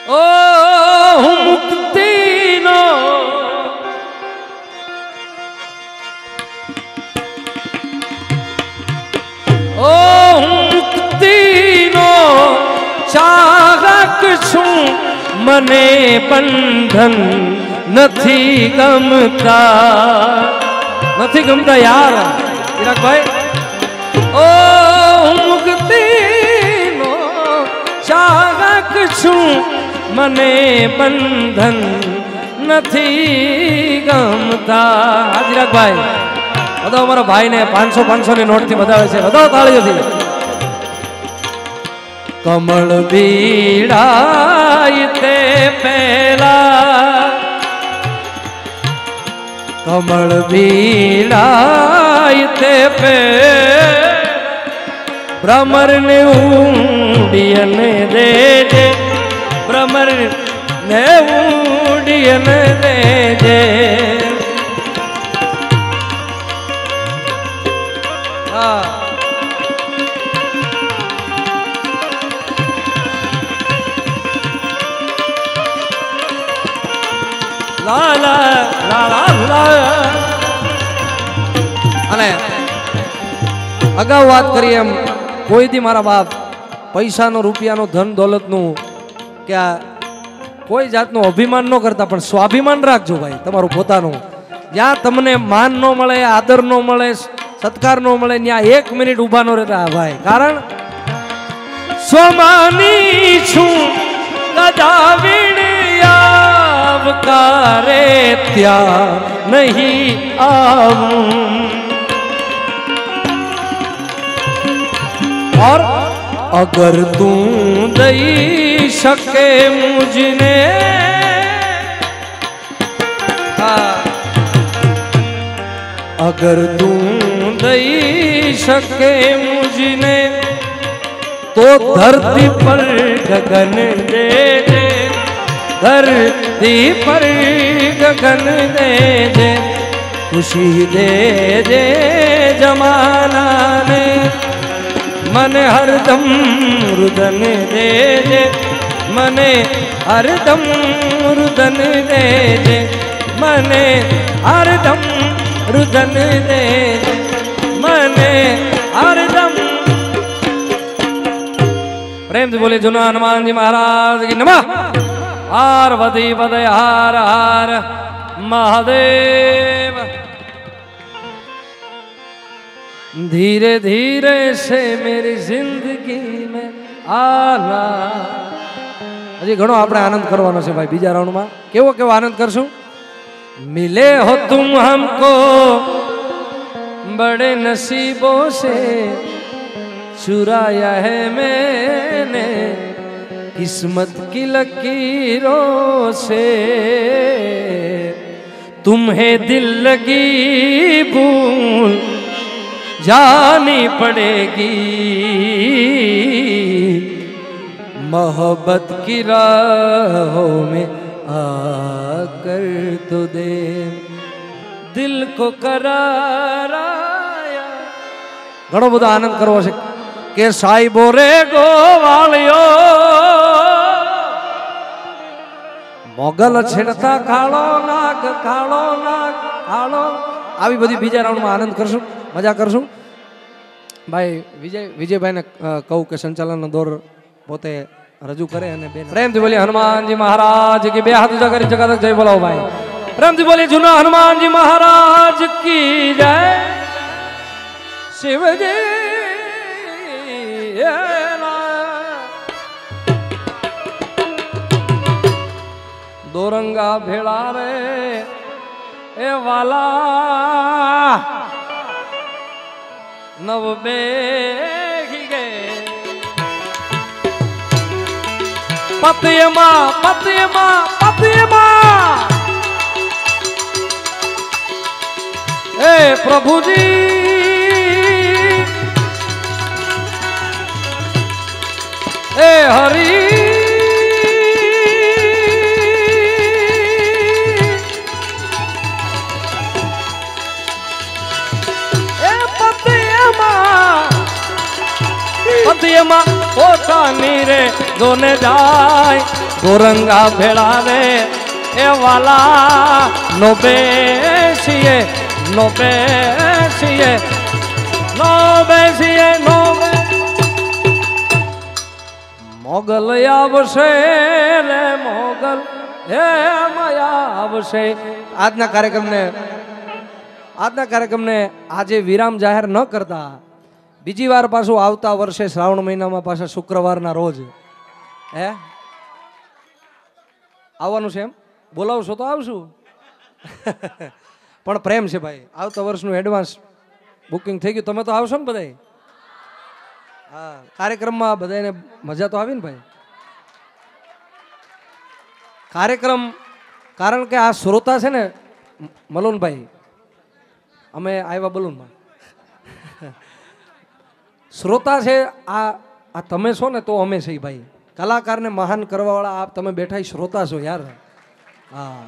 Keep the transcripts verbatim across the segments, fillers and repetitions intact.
ओ मुक्ति नो ओ मुक्ति नो चाहक छू मने बंधन नथी गमता नथी गमता यार चिराग भाई। ओ मुक्ति नो चाहक छू मने बंधन नथी गमता। हाँ चिराग भाई बताओ हमारा भाई ने पांच सौ पांच सौ ની નોટ થી બતાવે છે बताओ તાળીઓથી। कमल बीड़ाइते पहला कमल बीड़ाइते पे भ्रमर ने ऊडियन दे दे भ्रमर ने ऊडियन दे दे। हाँ ला ला ला ला ला। अने अगाऊ बात करिए एम कोई दी मारा बाप पैसा नो रुपया नो धन दौलत नु क्या कोई जात नो अभिमान नो करता पण स्वाभिमान राखजो भाई तमारू पोतानु। ज्यां तमने मान नो मळे आदर नो मळे सत्कार नो मळे न्या एक मिनिट उभा नो रहता भाई कारण स्वमानी छू गदाविण आवकारे त्या नहीं आऊं। और अगर तू दई सके मुझने हाँ अगर तू दई सके मुझने तो धरती पर गगन दे दे धरती पर गगन दे दे खुशी दे दे जमाना ने मन हरदम रुदन दे दे मने हरदम रुदन दे दे मने हरदम रुदन दे दे मने हरदम। प्रेम से बोले जुना हनुमान जी महाराज की नमः। पार्वती पदय हार हार महादेव। धीरे धीरे से मेरी जिंदगी में आना। हजी घणो आपणे आनंद करवानो छे भाई बीजा राउंड में केवो केवो आनंद करशुं। मिले हो तुम हमको बड़े नसीबों से चुराया है मैंने किस्मत की लकीरों से तुम्हें दिल लगी भूल जानी पड़ेगी मोहब्बत की राहों में आकर तो दे दिल को कराराया। घणो बधो आनंद करवो छे के साहिबो रे गोवाळियो मोगल छेड़ता काळो नाग काळो नाग काळो। આવી બધી બીજા રાઉન્ડમાં આનંદ કરશું મજા કરશું ભાઈ વિજય વિજયભાઈને કહું કે સંચાલનનો દોર પોતે રજૂ કરે અને બેન પ્રેમથી બોલી હનુમાનજી મહારાજ की બે હાથ ઊંચા કરી જગત જય બોલાવો ભાઈ। પ્રેમથી બોલી જૂના હનુમાનજી મહારાજ की जय शिवजी। दो रंगा भेड़ा रे ए वाला नव बेगी गे पतियमा पतियमा पतियमा। ए प्रभु जी ए हरि पतियमा पोतानी रे दोने जाय સુરંગા ભેળા રે એ વાલા નો બેસીએ નો બેસીએ નો બેસીએ નો મોગલ આવશે રે મોગલ હે માયા આવશે. આજના કાર્યક્રમને આજના કાર્યક્રમને આજે વિરામ જાહેર ન કરતા બીજી વાર પાછું આવતા વર્ષે શ્રાવણ મહિનામાં પાછા શુક્રવારના રોજ હે આવવાનું છે. એમ બોલાવશો તો આવશું પણ પ્રેમ છે ભાઈ. આવતા વર્ષનું એડવાન્સ બુકિંગ થઈ ગયું. તમે તો આવશો ને બધા? હા, કાર્યક્રમમાં બધાને મજા તો આવી ને ભાઈ. કાર્યક્રમ કારણ કે આ શ્રોતા છે ને મલોનભાઈ, અમે આવ્યા બલૂનમાં શ્રોતા છે. આ આ તમે છો ને તો અમે છે ભાઈ. કલાકારને મહાન કરવા વાળા આપ તમે બેઠા શ્રોતા છો યાર. હા,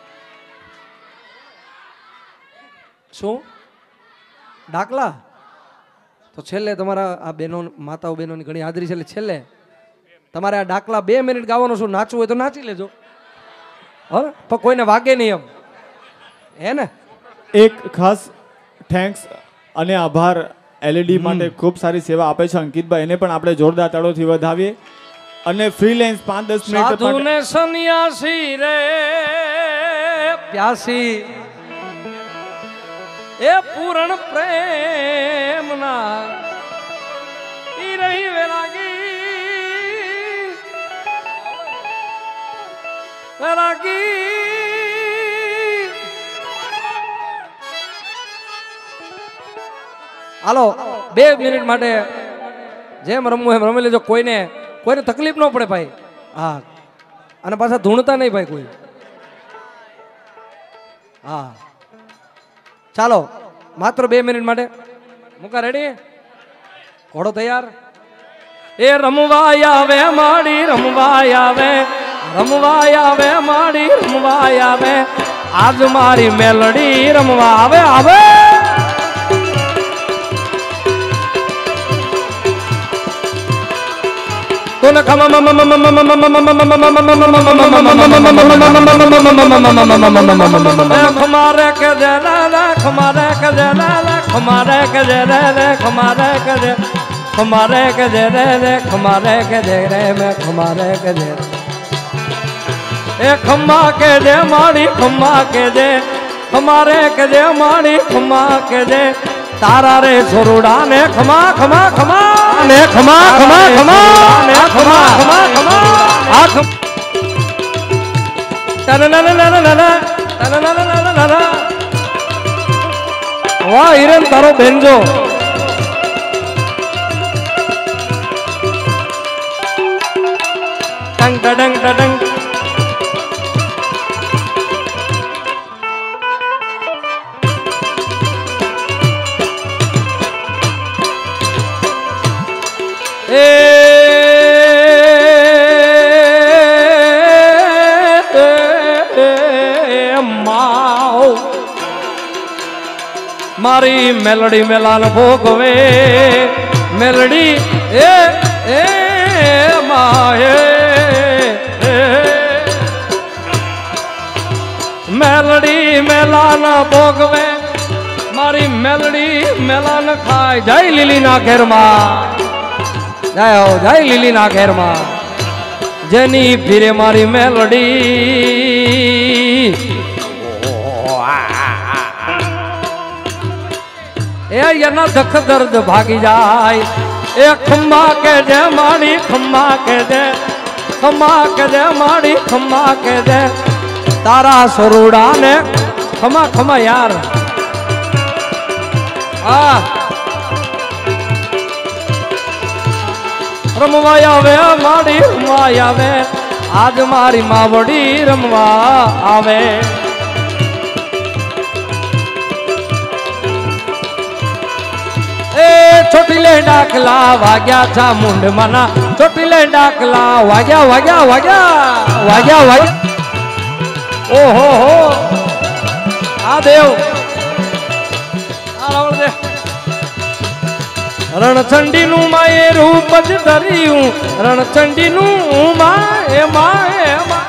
શું ડાકલા તો છેલ્લે તમારા આ બહેનો માતાઓ બહેનોની ઘણી હાજરી છે. એટલે છેલ્લે તમારે આ ડાકલા બે મિનિટ ગાવાનો શું, નાચવું હોય તો નાચી લેજો. હા, પણ કોઈને વાગે નહીં એમ હે ને. એક ખાસ થેન્ક્સ અને આભાર એલઈડી માટે ખૂબ સારી સેવા આપે છે અંકિતભાઈ, એને પણ આપણે જોરદાર તાળીઓથી વધાવીએ. અને ફ્રીલેન્સ પાંચ દસ મિનિટ સાધુને સન્યાસી રે પ્યાસી એ પૂરણ પ્રેમના ઈ રહી વેરાગી વેરાગી. હાલો બે મિનિટ માટે જેમ રમવું એમ રમી લેજો. કોઈને કોઈને તકલીફ ન પડે ભાઈ. હા, અને પાછા ધૂણતા નહીં ભાઈ કોઈ. હા, ચાલો માત્ર બે મિનિટ માટે. મુકા રેડી? ઘોડો તૈયાર? એ રમવા આવે માડી રમવા આવે રમવા આવે માડી રમવા આવે આજ મારી મેલડી રમવા આવે આવે. તોને ખમા ખમારે કે દે લા ખમારે કે દે લા ખમારે કે દે રે ખમારે કે દે ખમારે કે દે રે ખમારે કે દે રે મે ખમારે કે દે એ ખમા કે દે માડી ખમા કે દે ખમારે કે દે માડી ખમા કે દે તારા રે છોરુડા ને ખમા ખમા ખમા ને ખમા ખમા ખમા ને ખમા ખમા ખમા આ ખમ તનનનનનનન તનનનનનન. વાહ હિરેન તારો બેનજો. ટંગ ટડંગ ટડંગ મારી મેલડી મેલાન ભોગવે મેલડી એ એ માહે મેલડી મેલાન ભોગવે મારી મેલડી મેલાન ખાય. જય લીલીના ઘેરમાં જય હો જય લીલીના ઘેરમાં જેની ફીરે મારી મેલડી એ એના દખ દર્દ ભાગી જાય. એ ખમ્મા કે દે માડી ખમ્મા કે દે ખમ્મા કે દે માડી ખમ્મા કે દે તારા સરોડા ને ખમા ખમા યાર. આ રમવા આવે માડી રમવા આવે આજ મારી માવડી રમવા આવે. એ ચોટીલે ડાકલા વાગ્યા છા મુંડ મના ચોટીલે ડાકલા વાગ્યા વાગ્યા વાગ્યા વાગ્યા વાગ્યા. ઓહો હો આ દેવ આ રાવણ દે રણચંડી નું માએ રૂપ જ ધર્યું રણચંડી નું માએ માએ માએ